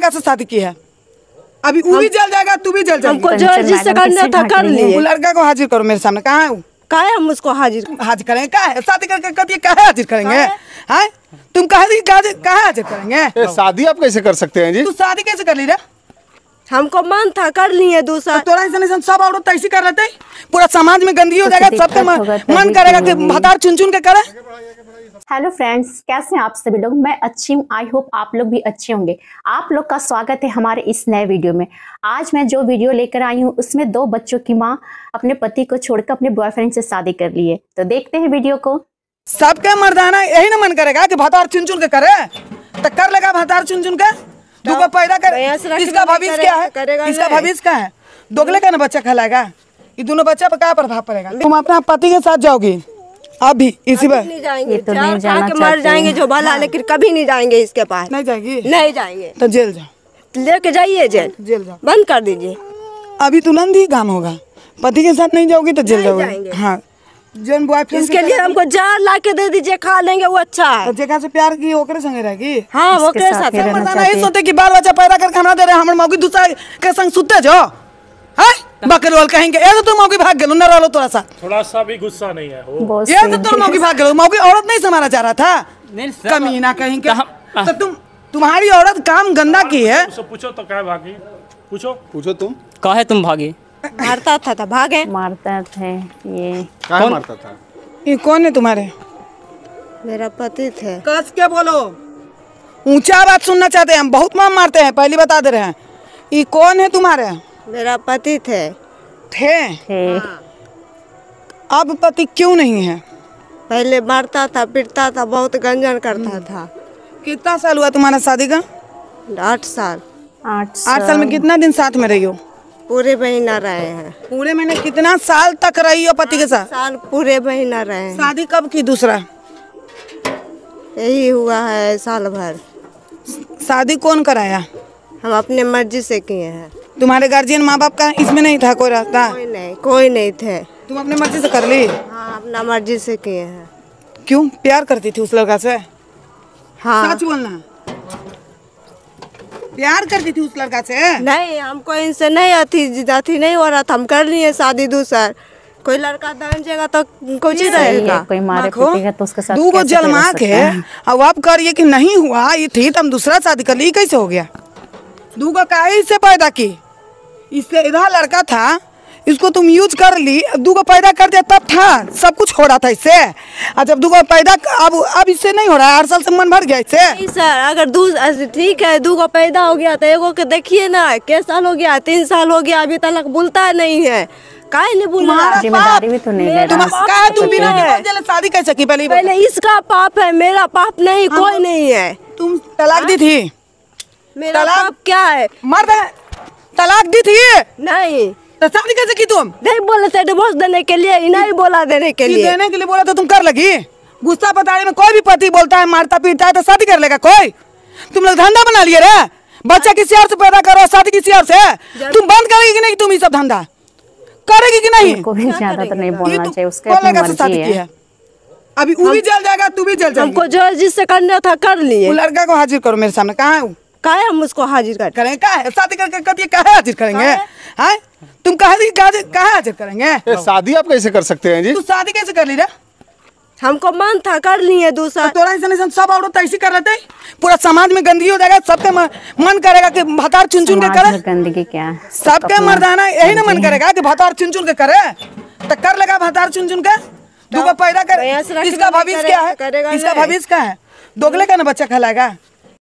लड़का से शादी की है? अभी वो भी जल जाएगा, तू भी जल जाएगी। हमको जो जिससे करना था कर लिए। वो लड़का को हाजिर करो मेरे सामने। कहाँ है वो? काहे हम उसको हाजिर करेंगे? क्या है शादी करके कहती है हाजिर करेंगे? हैं तुम कहाँ हाजिर करेंगे? शादी आप कैसे कर सकते हैं जी? तू शादी कैसे कर ली रे? हमको मन था कर लिए दूसरा। तोरा ऐसा सब औरत ऐसी कर लेते, पूरा समाज में गंदगी हो जाएगा, सबका मन करेगा कि भतार चुन चुन के करे। हेलो फ्रेंड्स, कैसे हैं आप सभी लोग? मैं अच्छी हूँ। आई होप आप लोग भी अच्छे होंगे। आप लोग का स्वागत है हमारे इस नए वीडियो में। आज मैं जो वीडियो लेकर आई हूँ उसमें 2 बच्चों की माँ अपने पति को छोड़कर अपने बॉयफ्रेंड से शादी कर ली है। तो देखते हैं वीडियो को। सबका मर्दाना यही ना मन करेगा कि भतार चुन चुन के करे, तो कर लेगा भतार चुन चुन के। दूगो पैदा कर, इसका भविष्य क्या है? इसका भविष्य क्या है? दोगले का ना बच्चा कहलाएगा। ये दोनों बच्चा पर क्या प्रभाव पड़ेगा? तुम अपने पति के साथ जाओगी अभी इसी बार? नहीं जाएंगे, तो नहीं जाना के मर जाएंगे जो भला, लेकिन कभी नहीं जाएंगे इसके पास। नहीं जाएगी? नहीं जाएंगे तो जेल जाओ। लेके जाइए जेल जाओ, बंद कर दीजिए। अभी तुरंत ही काम होगा। पति के साथ नहीं जाओगी तो जेल जाओगे। हाँ, जन बॉयफ्रेंड इसके लिए हमको जार ला के दे दीजिए, खा लेंगे, वो अच्छा है। तो जगह से प्यार की ओकरे संगे रहेगी। हाँ, वो के साथ नहीं सोते कि बाल बच्चा पैदा करके हमरा दे रहे, हमर मौकी दूसरा के संग सुते जो है बकरवाल कहेंगे। ये तो तुम मौकी भाग गेलो, न रहलो तोरा साथ। थोड़ा सा भी गुस्सा नहीं है हो। ये तो तुम मौकी भाग गेलो। मौकी औरत नहीं समाना चाह रहा था, कमीना कहेंगे। तो तुम्हारी औरत काम गंदा की है। पूछो तो क्या भागी? पूछो तुम काहे तुम भागी? मारता था भागे। मारता थे ये। कहाँ मारता था? ये कौन है तुम्हारे? मेरा पति थे। कस के बोलो, ऊंचा बात सुनना चाहते हैं हम। बहुत मार मारते हैं, पहले बता दे रहे हैं। ये कौन है तुम्हारे? मेरा पति थे। अब पति क्यों नहीं है? पहले मारता था, पिटता था, बहुत गंजन करता था। कितना साल हुआ तुम्हारा शादी का? 8 साल। 8 साल में कितना दिन साथ में रही हो? पूरे महीना रहे हैं। पूरे महीने? कितना साल तक रही हो पति के साथ? साल पूरे महीना रहे हैं। शादी कब की दूसरा? यही हुआ है साल भर। शादी कौन कराया? हम अपने मर्जी से किए हैं। तुम्हारे गार्जियन माँ बाप का इसमें नहीं था कोई रास्ता? कोई नहीं थे। तुम अपने मर्जी से कर ली? हाँ, अपना मर्जी से किए हैं। क्यों? प्यार करती थी उस लड़का से? हाँ। सच बोलना, प्यार करती थी उस लड़का से? नहीं, हमको इनसे नहीं अथी नहीं हो रहा था। हम कर लिए शादी दूसर। कोई लड़का दान जाएगा तो कुछ ही रहेगा। कोई मारे पीटेगा तो उसके साथ 2 जलमाक है। अब आप करिए कि नहीं हुआ ये थी तो हम दूसरा शादी कर ली। कैसे हो गया? 2 काहे से पैदा की? इससे इधर लड़का था, इसको तुम यूज कर ली। 2 पैदा कर दिया तब था, सब कुछ हो रहा था इससे। और जब 2 पैदा अब इससे नहीं हो रहा है। 8 साल से मन भर गया इससे। नहीं सर, अगर ठीक है 2 पैदा हो गया तो एगो के देखिए ना, क्या साल हो गया? 3 साल हो गया, अभी तक बोलता नहीं है। काहे नहीं बोल रहा? जिम्मेदारी भी तो नहीं ले रहा। तुम बिना शादी कैसे की? पहले इसका पाप है, मेरा पाप नहीं। कोई नहीं है। तुम तलाक दी थी? मेरा पाप क्या है? मर्द तलाक दी थी? नहीं। तो शादी कैसे की तुम? नहीं बोले थे डिवोर्स देने के लिए, नहीं बोला देने के लिए। देने के लिए बोला तो तुम कर लगी? गुस्सा बताने में कोई भी पति बोलता है, मारता पीटता है तो शादी कर लेगा कोई? तुम लोग धंधा बना लिए रे। बच्चा किसी और से पैदा करो, शादी किसी और से। तुम बंद करेगी कि नहीं? तुम ये सब धंधा करेगी कि नहीं? कोई ज्यादा तो नहीं बोलना चाहिए, उसके अपनी मर्जी है। अभी वो भी जल जाएगा, तू भी जल जाएगी। हमको जो जिससे करना था कर लिए। वो लड़का को हाजिर करो मेरे सामने। कहाँ है वो? काहे हम उसको हाजिर करेंगे? काहे शादी करके कहती है काहे हाजिर करेंगे? हैं तुम काहे हाजिर करेंगे? शादी आप कैसे कर सकते हैं जी? तू शादी कैसे कर ली रे? हमको मन था कर लिए दूसरा। तोरा ऐसा सब औरत ऐसी कर लेते, पूरा समाज में गंदगी हो जाएगा। सबके मन करेगा कि भतार चुन चुन के करे। गंदगी क्या? सबके मर्दाना यही ना मन करेगा कि भतार चुन चुन के करे, तो कर लेगा भतार चुन चुन के। 2 पैदा कर, इसका भविष्य क्या है? इसका भविष्य क्या है? दोगले का ना बच्चा कहलाएगा।